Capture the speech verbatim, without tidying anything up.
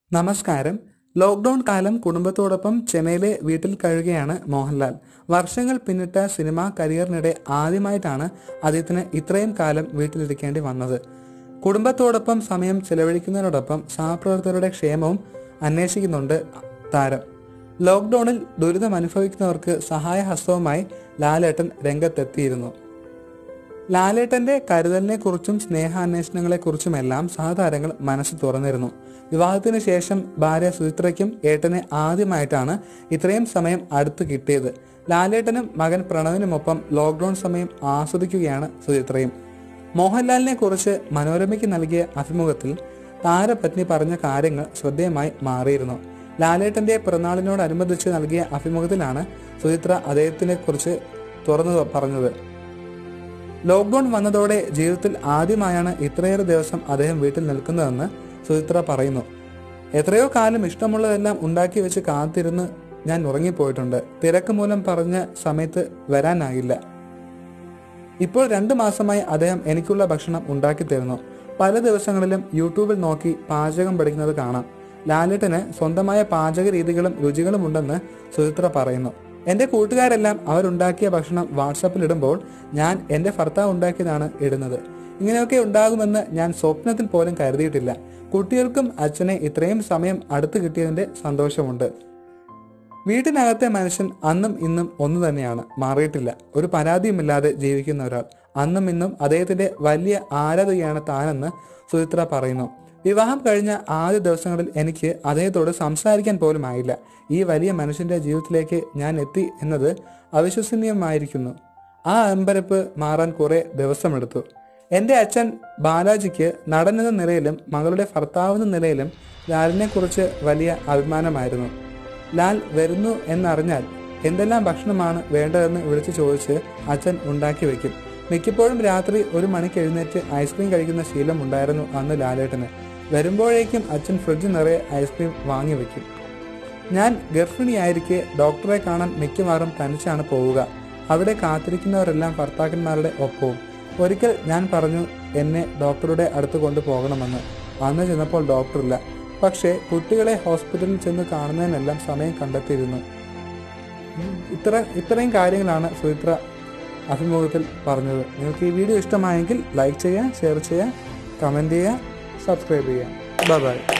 നമസ്കാരം. ലോക്ക്ഡൌൺ കാലം കുടുംബത്തോടൊപ്പം ചെന്നൈയിലെ വീട്ടിൽ കഴിയുകയാണ് മോഹൻലാൽ. വർഷങ്ങൾ പിന്നിട്ട സിനിമാ കരിയറിനിടെ ആദ്യമായിട്ടാണ് അദ്ദേഹത്തിന് ഇത്രയും കാലം വീട്ടിലിരിക്കേണ്ടി വന്നത്. കുടുംബത്തോടൊപ്പം സമയം ചെലവഴിക്കുന്നതിനോടൊപ്പം സഹപ്രവർത്തകരുടെ ക്ഷേമവും അന്വേഷിക്കുന്നുണ്ട് താരം. ലോക്ക്ഡൌണിൽ ദുരിതം അനുഭവിക്കുന്നവർക്ക് സഹായഹസ്തവുമായി ലാലേട്ടൻ രംഗത്തെത്തിയിരുന്നു. ലാലേട്ടന്റെ കരുതലിനെ കുറിച്ചും സ്നേഹാന്വേഷണങ്ങളെ കുറിച്ചുമെല്ലാം സഹതാരങ്ങൾ മനസ്സ് തുറന്നിരുന്നു. വിവാഹത്തിന് ശേഷം ഭാര്യ സുചിത്രയ്ക്കും ഏട്ടനെ ആദ്യമായിട്ടാണ് ഇത്രയും സമയം അടുത്ത് കിട്ടിയത്. ലാലേട്ടനും മകൻ പ്രണവിനുമൊപ്പം ലോക്ക്ഡൌൺ സമയം ആസ്വദിക്കുകയാണ് സുചിത്രയും. മോഹൻലാലിനെ കുറിച്ച് മനോരമയ്ക്ക് നൽകിയ അഭിമുഖത്തിൽ താരപത്നി പറഞ്ഞ കാര്യങ്ങൾ ശ്രദ്ധേയമായി മാറിയിരുന്നു. ലാലേട്ടന്റെ പിറന്നാളിനോടനുബന്ധിച്ച് നൽകിയ അഭിമുഖത്തിലാണ് സുചിത്ര അദ്ദേഹത്തിനെ കുറിച്ച് തുറന്നു പറഞ്ഞത്. ലോക്ക്ഡൌൺ വന്നതോടെ ജീവിതത്തിൽ ആദ്യമായാണ് ഇത്രയേറെ ദിവസം അദ്ദേഹം വീട്ടിൽ നിൽക്കുന്നതെന്ന് സുചിത്ര പറയുന്നു. എത്രയോ കാലം ഇഷ്ടമുള്ളതെല്ലാം ഉണ്ടാക്കി വെച്ച് കാത്തിരുന്ന് ഞാൻ ഉറങ്ങിപ്പോയിട്ടുണ്ട്. തിരക്ക് മൂലം പറഞ്ഞ സമയത്ത് വരാനാകില്ല. ഇപ്പോൾ രണ്ടു മാസമായി അദ്ദേഹം എനിക്കുള്ള ഭക്ഷണം ഉണ്ടാക്കി തരുന്നു. പല ദിവസങ്ങളിലും യൂട്യൂബിൽ നോക്കി പാചകം പഠിക്കുന്നത് കാണാം. ലാലേട്ടന് സ്വന്തമായ പാചക രീതികളും രുചികളും ഉണ്ടെന്ന് സുചിത്ര പറയുന്നു. എന്റെ കൂട്ടുകാരെല്ലാം അവരുണ്ടാക്കിയ ഭക്ഷണം വാട്സാപ്പിൽ ഇടുമ്പോൾ ഞാൻ എന്റെ ഭർത്താവ് ഉണ്ടാക്കിയതാണ് ഇടുന്നത്. ഇങ്ങനെയൊക്കെ ഉണ്ടാകുമെന്ന് ഞാൻ സ്വപ്നത്തിൽ പോലും കരുതിയിട്ടില്ല. കുട്ടികൾക്കും അച്ഛനെ ഇത്രയും സമയം അടുത്ത് കിട്ടിയതിന്റെ സന്തോഷമുണ്ട്. വീട്ടിനകത്തെ മനുഷ്യൻ അന്നും ഇന്നും ഒന്നു തന്നെയാണ്, മാറിയിട്ടില്ല. ഒരു പരാതിയുമില്ലാതെ ജീവിക്കുന്ന ഒരാൾ. അന്നും ഇന്നും അദ്ദേഹത്തിന്റെ വലിയ ആരാധകയാണ് താനെന്ന് സുചിത്ര പറയുന്നു. വിവാഹം കഴിഞ്ഞ ആദ്യ ദിവസങ്ങളിൽ എനിക്ക് അദ്ദേഹത്തോട് സംസാരിക്കാൻ പോലും ആയില്ല. ഈ വലിയ മനുഷ്യന്റെ ജീവിതത്തിലേക്ക് ഞാൻ എത്തി എന്നത് അവിശ്വസനീയമായിരിക്കുന്നു. ആ അമ്പരപ്പ് മാറാൻ കുറെ ദിവസമെടുത്തു. എൻ്റെ അച്ഛൻ ബാലാജിക്ക് നടനെന്ന നിലയിലും മകളുടെ ഭർത്താവെന്ന നിലയിലും ലാലിനെ കുറിച്ച് വലിയ അഭിമാനമായിരുന്നു. ലാൽ വരുന്നു എന്നറിഞ്ഞാൽ എന്തെല്ലാം ഭക്ഷണമാണ് വേണ്ടതെന്ന് വിളിച്ചു ചോദിച്ച് അച്ഛൻ ഉണ്ടാക്കി വെക്കും. മിക്കപ്പോഴും രാത്രി ഒരു മണിക്ക് എഴുന്നേറ്റ് ഐസ്ക്രീം കഴിക്കുന്ന ശീലം ഉണ്ടായിരുന്നു അന്ന് ലാലേട്ടന്. വരുമ്പോഴേക്കും അച്ഛൻ ഫ്രിഡ്ജ് നിറയെ ഐസ്ക്രീം വാങ്ങി വെക്കും. ഞാൻ ഗർഭിണിയായിരിക്കെ ഡോക്ടറെ കാണാൻ മിക്കവാറും തനിച്ചാണ് പോവുക. അവിടെ കാത്തിരിക്കുന്നവരെല്ലാം ഭർത്താക്കന്മാരുടെ ഒപ്പവും. ഒരിക്കൽ ഞാൻ പറഞ്ഞു എന്നെ ഡോക്ടറുടെ അടുത്ത് കൊണ്ടുപോകണമെന്ന്. അന്ന് ചെന്നപ്പോൾ ഡോക്ടറില്ല. പക്ഷേ കുട്ടികളെ ഹോസ്പിറ്റലിൽ ചെന്ന് കാണുന്നതിനെല്ലാം സമയം കണ്ടെത്തിയിരുന്നു. ഇത്ര ഇത്രയും കാര്യങ്ങളാണ് സുചിത്ര അഭിമുഖത്തിൽ പറഞ്ഞത്. നിങ്ങൾക്ക് ഈ വീഡിയോ ഇഷ്ടമായെങ്കിൽ ലൈക്ക് ചെയ്യുക, ഷെയർ ചെയ്യുക, കമൻറ്റ് ചെയ്യുക, സബ്സ്ക്രൈബ് ചെയ്യുക. Bye by.